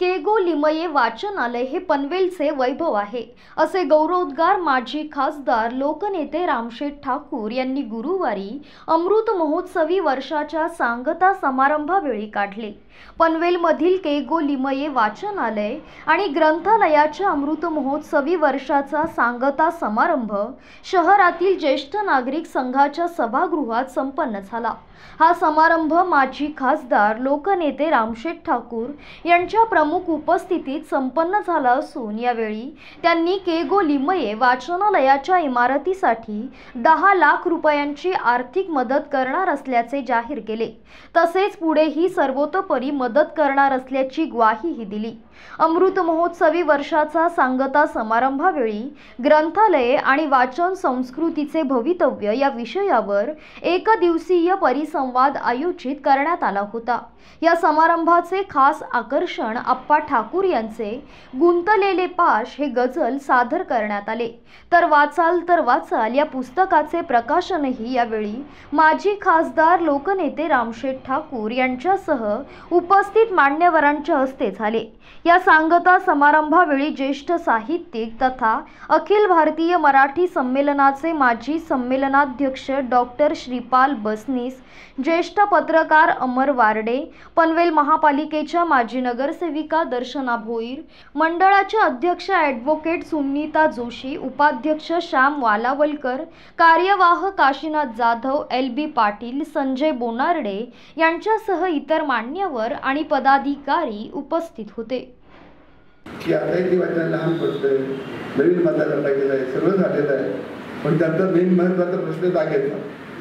केगो लिमये वाचनालय हे पनवेलचे वैभव आहे, असे गौरवोद्गार माजी खासदार लोकनेते रामशेठ ठाकूर यांनी गुरुवारी अमृत महोत्सवी वर्षाच्या सांगता समारंभावेळी काढले। पनवेलमधील केगो लिमये वाचनालय आणि ग्रंथालयाच्या अमृत महोत्सवी वर्षाचा सांगता समारंभ शहरातील ज्येष्ठ नागरिक संघाच्या सभागृहात संपन्न झाला। हा समारंभ माजी खासदार लोकनेते रामशेठ ठाकूर यांच्या प्रमुख उपस्थितीत संपन्न झाला असून यावेळी त्यांनी केगो लिमये वाचनालयाच्या इमारतीसाठी 10 लाख रुपयांची आर्थिक मदत करणार असल्याचे जाहीर केले। तसेच पुढेही सर्वतोपरी मदत करणार असल्याची ग्वाहीही दिली। अमृत महोत्सवी वर्षाचा सांगता समारंभावेळी ग्रंथालये आणि वाचन संस्कृतीचे भवितव्य या विषयावर एक दिवसीय परिसंवाद आयोजित करण्यात आला होता। या समारंभाचे खास आकर्षण आप्पा ठाकूर यांचे गुंतलेले पाश हे गझल सादर करण्यात आले। तर वाचाल या पुस्तकाचे प्रकाशनही यावेळी माजी खासदार लोकनेते रामशेठ ठाकूर यांच्यासह उपस्थित मान्यवरांच्या हस्ते झाले। या सांगता समारंभावेळी ज्येष्ठ साहित्यिक तथा अखिल भारतीय मराठी संमेलनाचे माजी संमेलनाध्यक्ष डॉक्टर श्रीपाल बसनीस, ज्येष्ठ पत्रकार अमर वारडे, पनवेल महापालिकेच्या माजी नगरसेविका दर्शना भोईर, मंडळाचे अध्यक्ष ॲडव्होकेट सुनीता जोशी, उपाध्यक्ष श्याम वालावलकर, कार्यवाह काशीनाथ जाधव, LB पाटील, संजय बोनार्डे यांच्यासह इतर मान्यवर आणि पदाधिकारी उपस्थित होते। की आता ती वाचन लहान पडतंय, नवीन बदलायला पाहिजे आहे, सगळं झालेलं आहे, पण त्यांचा मेन महत्त्वाचा प्रश्न जागेचा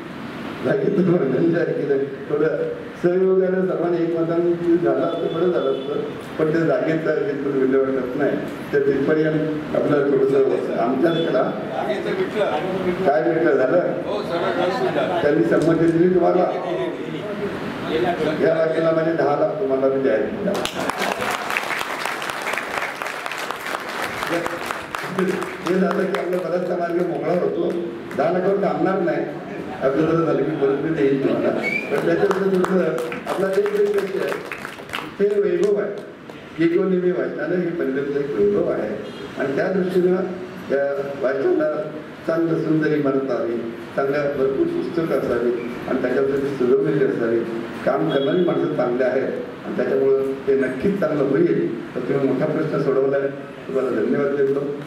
जाहीर केलं। थोडं सहयोगाने सर्वांनी एकमताने झालं असतं बरं झालं असतं, पण ते जागेचा विल्हेवाट करत नाही। तर तिथपर्यंत आपलं थोडंसं आमच्याकडे काय भेटलं झालं, त्यांनी संमती दिली तुम्हाला, या वाक्याला म्हणजे 10 लाख तुम्हाला मी जाहीर केला। हे झालं की आपला बराचसा मार्ग मोकळा होतो। 10 लाखावर थांबणार नाही, आपल्याला झालं की परत येईल तुम्हाला, पण त्याच्यात आपला ते वैभव आहे। केगो लिमये वाचनालय हे पनवेलचं एक वैभव आहे आणि त्या दृष्टीनं त्या वाचनाला चांगलं सुंदर इमारत असावी, चांगल्या भरपूर पुस्तकं असावी आणि त्याच्यासाठी सजवलेली असावी, काम करणारी माणसं चांगले आहेत आणि त्याच्यामुळं ते नक्कीच चांगलं होईल। तर तुम्ही मोठा प्रश्न सोडवला आहे, तुम्हाला धन्यवाद देतो।